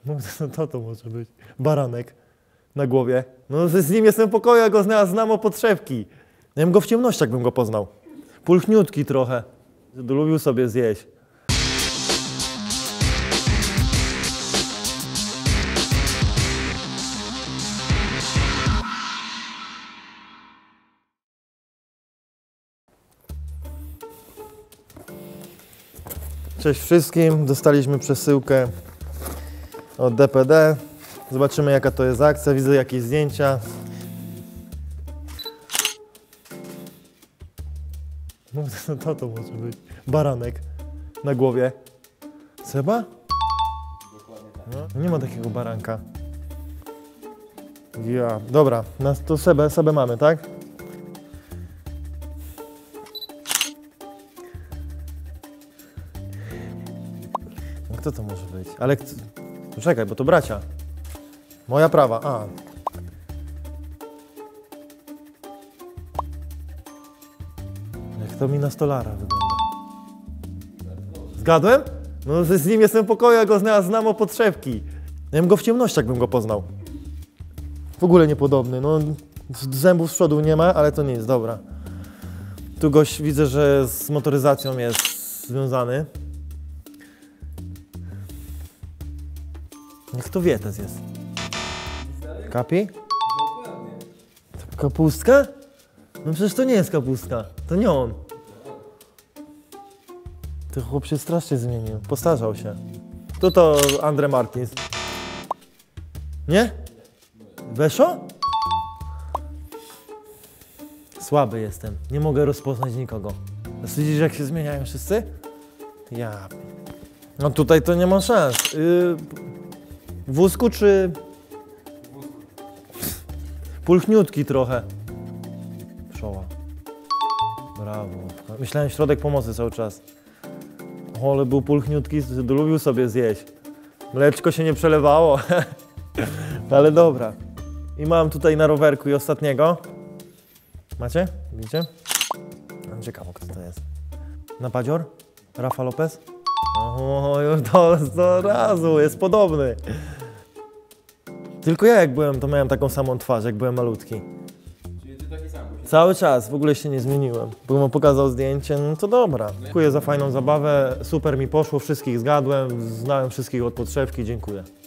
No to może być. Baranek na głowie. No z nim jestem w pokoju, ja go znam od podszewki. Ja bym go w ciemnościach bym go poznał. Pulchniutki trochę. Lubił sobie zjeść. Cześć wszystkim, dostaliśmy przesyłkę od DPD. Zobaczymy jaka to jest akcja, widzę jakieś zdjęcia. No to może być. Baranek na głowie. Seba? No, nie ma takiego baranka. Ja, dobra, to Sebę mamy, tak? Kto to może być? Ale czekaj, bo to bracia. Moja prawa. A. Jak to mi na stolara wygląda. Zgadłem? No z nim jestem w pokoju, ja go znam od podszewki. Ja bym go w ciemnościach bym go poznał. W ogóle niepodobny. No, zębów z przodu nie ma, ale to nie jest dobra. Tu gość widzę, że z motoryzacją jest związany. Niech to wietes jest. Kapi? Kapustka? No przecież to nie jest kapustka. To nie on. Ten chłop się strasznie zmienił. Postarzał się. To Andre Martins. Nie? Weszo? Słaby jestem. Nie mogę rozpoznać nikogo. Słyszysz jak się zmieniają wszyscy? Ja. No tutaj to nie ma szans. W wózku czy... Pulchniutki trochę. Pszczoła. Brawo. Myślałem środek pomocy cały czas. Ale był pulchniutki, lubił sobie zjeść. Mleczko się nie przelewało. Ale dobra. I mam tutaj na rowerku i ostatniego. Macie? Widzicie? Ciekawe kto to jest. Napadzior? Rafa Lopez? O, już do razu, jest podobny. Tylko ja jak byłem, to miałem taką samą twarz, jak byłem malutki. Czyli ty taki sam? Cały czas, w ogóle się nie zmieniłem. Bym mu pokazał zdjęcie, no to dobra. Dziękuję za fajną zabawę, super mi poszło, wszystkich zgadłem, znałem wszystkich od podszewki, dziękuję.